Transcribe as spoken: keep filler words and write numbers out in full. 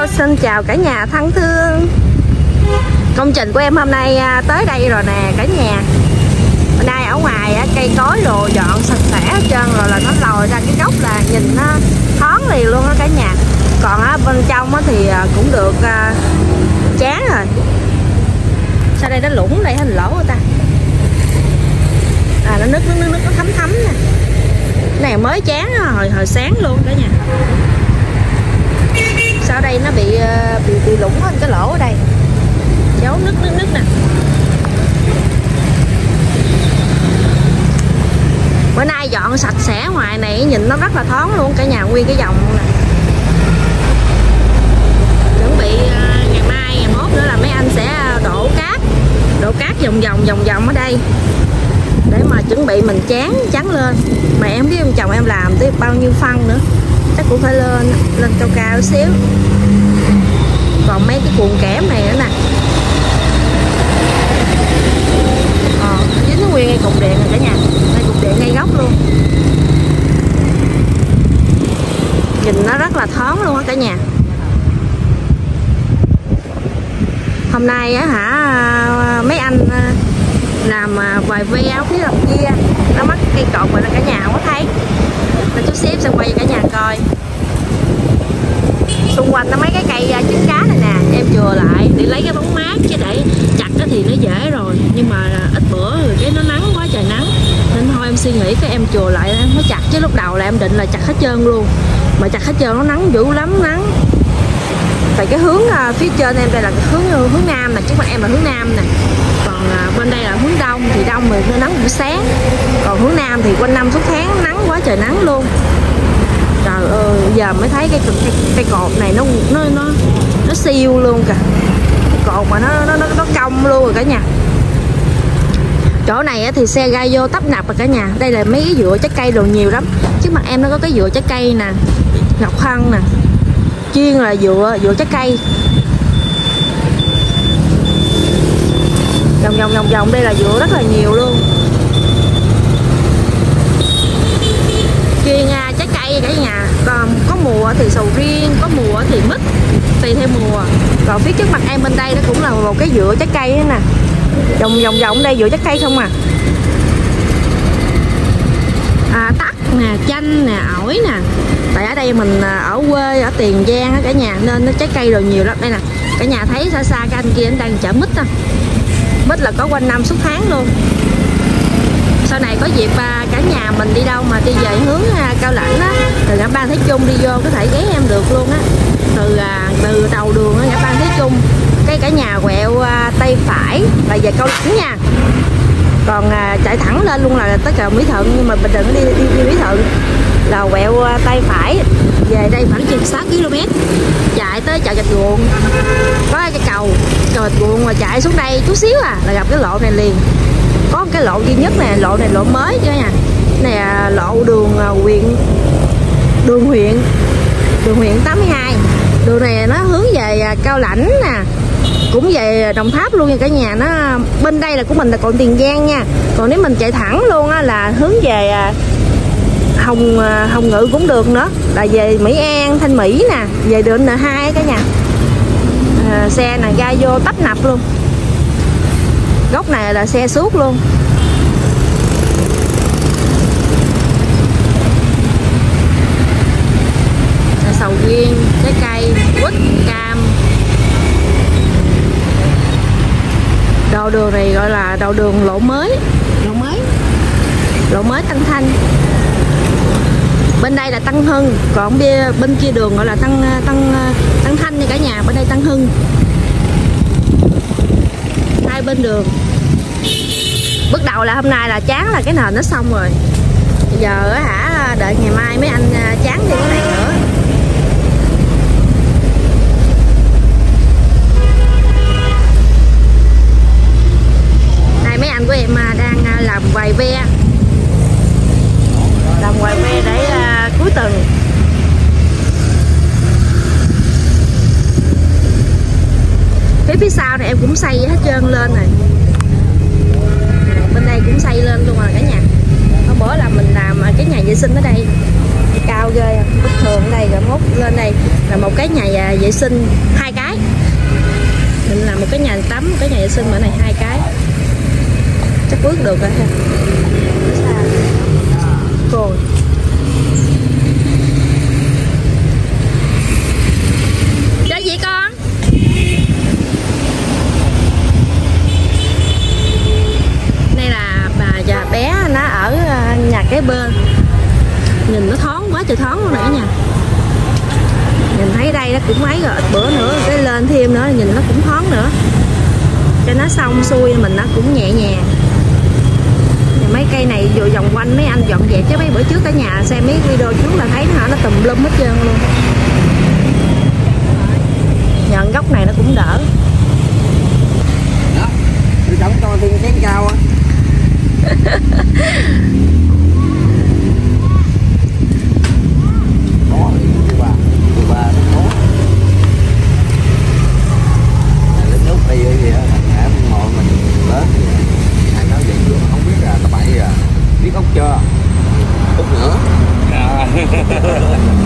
xin chào cả nhà thân thương. Công trình của em hôm nay tới đây rồi nè cả nhà. Bên đây ở ngoài cây cối đồ dọn sạch sẽ hết trơn rồi, là nó lòi ra cái gốc là nhìn nó thoáng liền luôn đó cả nhà. Còn ở bên trong thì cũng được chán rồi. Sao đây nó lũng đây hình lỗ người ta. À nó nước nước nước, nước nó thấm thấm nè. Cái này mới chán hồi hồi sáng luôn cả nhà. Sao đây nó bị bị bị lủng hơn cái lỗ ở đây. Dấu nước nước nước nè. Bữa nay dọn sạch sẽ ngoài này nhìn nó rất là thoáng luôn cả nhà, nguyên cái vòng nè. Chuẩn bị ngày mai ngày mốt nữa là mấy anh sẽ đổ cát, đổ cát vòng vòng vòng vòng ở đây để mà chuẩn bị mình chán chắn lên. Mà em biết em chồng em làm tới bao nhiêu phân nữa, chắc cũng phải lên lên cao cao xíu. Còn mấy cái cuộn kẽm này nữa nè. Ờ, dính nó nguyên ngay cục điện rồi cả nhà, ngay cục điện ngay góc luôn. Nhìn nó rất là thoáng luôn á cả nhà. Hôm nay á hả mấy anh làm vài ve áo phía đằng kia nó mắc cây cột rồi là cả nhà không có thấy, nên chú xếp sẽ quay cho cả nhà coi. Xung quanh nó mấy cái cây trứng cá này nè, em chừa lại để lấy cái bóng mát, chứ để chặt thì nó dễ rồi, nhưng mà ít bữa rồi cái nó nắng quá trời nắng nên thôi em suy nghĩ cái em chừa lại em mới chặt, chứ lúc đầu là em định là chặt hết trơn luôn, mà chặt hết trơn nó nắng dữ lắm nắng. Tại cái hướng phía trên em đây là cái hướng hướng nam nè, trước mặt em là hướng nam nè, còn bên đây là hướng đông, thì đông thì nó nắng buổi sáng, còn hướng nam thì quanh năm suốt tháng nắng quá trời nắng luôn. Trời ơi, giờ mới thấy cái cây, cây cột này nó nó nó nó siêu luôn kìa. Cái cột mà nó nó nó cong luôn rồi cả nhà. Chỗ này thì xe gai vô tấp nập rồi cả nhà. Đây là mấy cái dựa trái cây đồ nhiều lắm. Trước mặt em nó có cái dựa trái cây nè, ngọc hân nè, chuyên là dựa dựa trái cây. Vòng vòng vòng vòng đây là dựa rất là nhiều luôn. Chuyên à, trái cây cả nhà. Còn có mùa thì sầu riêng, có mùa thì mít, tùy theo mùa. Còn phía trước mặt em bên đây nó cũng là một cái dựa trái cây đó nè. Vòng vòng vòng đây dựa trái cây không à. À tắc nè, chanh nè, ổi nè. Tại ở đây mình ở quê, ở Tiền Giang á cả nhà, nên nó trái cây đồ nhiều lắm. Đây nè, cả nhà thấy xa xa cái anh kia anh đang chở mít á. Mít là có quanh năm suốt tháng luôn. Sau này có dịp cả nhà mình đi đâu mà đi về hướng Cao Lãnh á, từ ngã ba Thế Trung đi vô có thể ghé em được luôn á. Từ từ đầu đường ngã ba Thế Trung, cái cả nhà quẹo tay phải là về Cao Lãnh nha. Còn chạy thẳng lên luôn là tới chợ Mỹ Thuận, nhưng mà mình đừng đi đi, đi Mỹ Thuận, là quẹo tay phải về đây khoảng chừng sáu ki lô mét, chạy tới chợ Gạch Guồng, có cái cầu cầu Gạch Guồng mà chạy xuống đây chút xíu à là gặp cái lộ này liền. Có một cái lộ duy nhất nè, lộ này lộ mới chứ nha. Này là lộ đường huyện đường huyện đường huyện tám mươi hai. Đường này nó hướng về Cao Lãnh nè, cũng về Đồng Tháp luôn nha cả nhà. Nó bên đây là của mình là còn Tiền Giang nha. Còn nếu mình chạy thẳng luôn á là hướng về Hồng Hồng Ngự cũng được nữa, là về Mỹ An, Thanh Mỹ nè, về đường N hai cả nhà. À, xe này ra vô tấp nập luôn. Góc này là xe suốt luôn. Sầu riêng, trái cây, quýt, cam. Đầu đường này gọi là đầu đường lộ mới, lộ mới, lộ mới Tân Thanh. Bên đây là Tân Hưng, còn bên kia đường gọi là Tân Tân Tân Thanh nha cả nhà. Bên đây Tân Hưng. Hai bên đường. Bước đầu là hôm nay là chán là cái nền nó xong rồi. Bây giờ hả đợi ngày mai mấy anh chán đi cái này nữa. Đây mấy anh của em đang làm vài ve, làm vài ve để cuối tuần. Phía phía sau này em cũng xây hết trơn lên rồi. Bên đây cũng xây lên luôn rồi cả nhà. Hôm bữa là mình làm cái nhà vệ sinh ở đây cao ghê, bất thường ở đây rồi mốt lên đây là một một cái nhà vệ sinh hai cái. Mình làm một cái nhà tắm, một cái nhà vệ sinh ở này hai cái. Chắc bước được rồi ha. Rồi. Chơi gì con? Đây là bà và bé nó ở nhà kế bên. Nhìn nó thoáng quá trời thoáng luôn nè cả nhà. Nhìn thấy đây nó cũng mấy rồi, ít bữa nữa cái lên thêm nữa nhìn nó cũng thoáng nữa. Cho nó xong xuôi mình nó cũng nhẹ nhàng. Mấy cây này vừa vòng quanh mấy anh dọn dẹp chứ mấy bữa trước cả nhà xem mấy video trước là thấy nó nó tùm lum hết trơn luôn. Nhận góc này nó cũng đỡ. Đó, tôi trống cho thêm chén cao á. Có thì bà, bà nó có. Lấy nước đi gì á, thả mình ngồi mình lớn. Anh nói vậy chứ không biết là tao bậy à. Biết ốc chưa? Ốc nữa.